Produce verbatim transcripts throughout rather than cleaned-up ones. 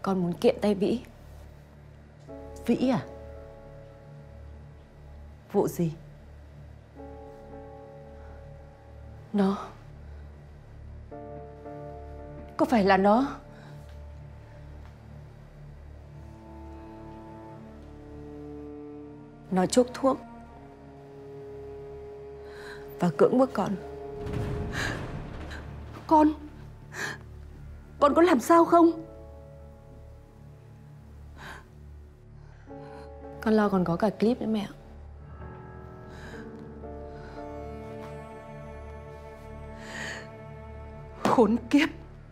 Con muốn kiện tay Vĩ. Vĩ à? Vụ gì? Nó... Có phải là nó... Nó chuốc thuốc và cưỡng bức con. Con... Con có làm sao không? Con lo còn có cả clip nữa mẹ ạ. Khốn kiếp.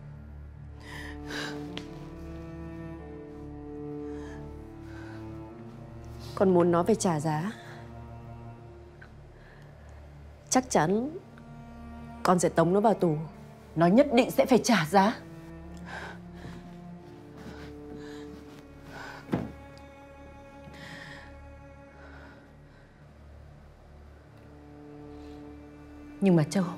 Con muốn nó phải trả giá. Chắc chắn con sẽ tống nó vào tù. Nó nhất định sẽ phải trả giá. Nhưng mà Châu,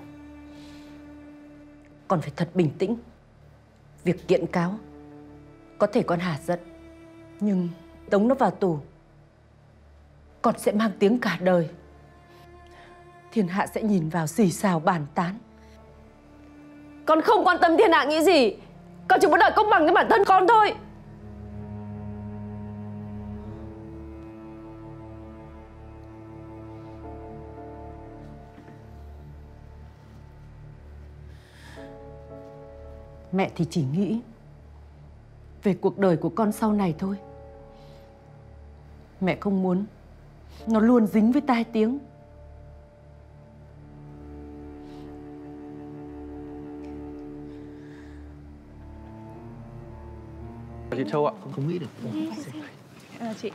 con phải thật bình tĩnh. Việc kiện cáo có thể con hả giận, nhưng tống nó vào tù con sẽ mang tiếng cả đời. Thiên hạ sẽ nhìn vào xì xào bàn tán. Con không quan tâm thiên hạ nghĩ gì. Con chỉ muốn đòi công bằng cho bản thân con thôi. Mẹ thì chỉ nghĩ về cuộc đời của con sau này thôi. Mẹ không muốn nó luôn dính với tai tiếng. Chị Châu ạ. Không nghĩ được. À, chị.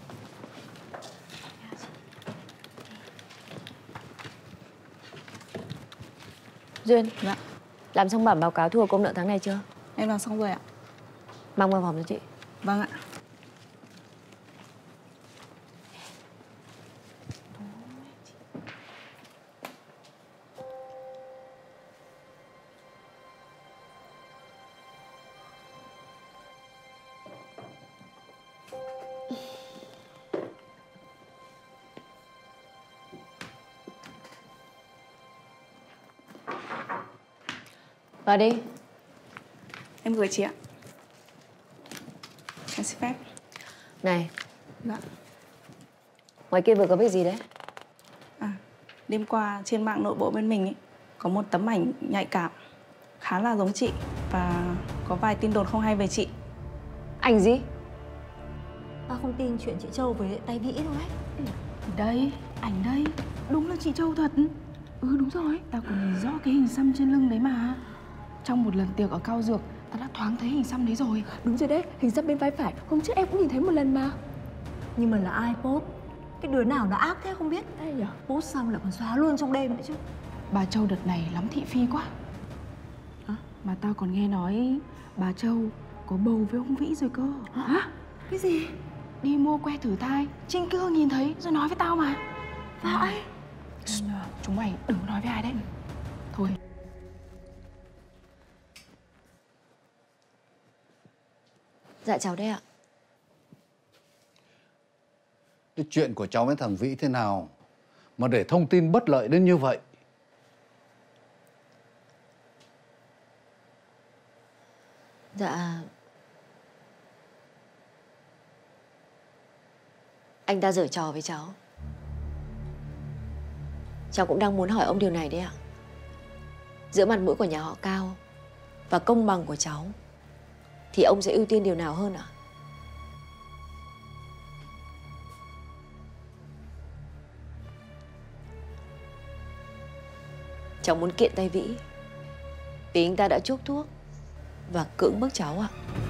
Duyên, Dạ. làm xong bản báo cáo thu hồi công nợ tháng này chưa? Em làm xong rồi ạ. Mang vào phòng cho chị. Vâng ạ. Vào đi. Em gửi chị ạ. Em xin phép. Này, Dạ. ngoài kia vừa có việc gì đấy? À, đêm qua trên mạng nội bộ bên mình ấy, có một tấm ảnh nhạy cảm khá là giống chị và có vài tin đồn không hay về chị. Ảnh gì? Tao không tin chuyện chị Châu với tay Vĩ đâu ấy. Đây, ảnh đây. Đúng là chị Châu thật. Ừ đúng rồi, tao còn nhìn rõ cái hình xăm trên lưng đấy mà. Trong một lần tiệc ở Cao Dược, tao đã thoáng thấy hình xăm đấy rồi. Đúng rồi đấy, hình xăm bên vai phải. Hôm trước em cũng nhìn thấy một lần mà. Nhưng mà là ai post? Cái đứa nào nó ác thế không biết. Ai nhỉ? Post xong lại còn xóa luôn trong đêm nữa chứ. Bà Châu đợt này lắm thị phi quá. À, mà tao còn nghe nói bà Châu có bầu với ông Vĩ rồi cơ. Hả? Cái gì? Đi mua que thử thai, Trinh Kia nhìn thấy rồi nói với tao mà. Vậy? Chúng mày đừng nói với ai đấy. Thôi. Dạ cháu đây ạ. Cái chuyện của cháu với thằng Vĩ thế nào mà để thông tin bất lợi đến như vậy? Dạ... Anh ta giở trò với cháu. Cháu cũng đang muốn hỏi ông điều này đấy ạ. Giữa mặt mũi của nhà họ Cao và công bằng của cháu thì ông sẽ ưu tiên điều nào hơn ạ? Cháu muốn kiện tay Vĩ vì anh ta đã chuốc thuốc và cưỡng bức cháu ạ.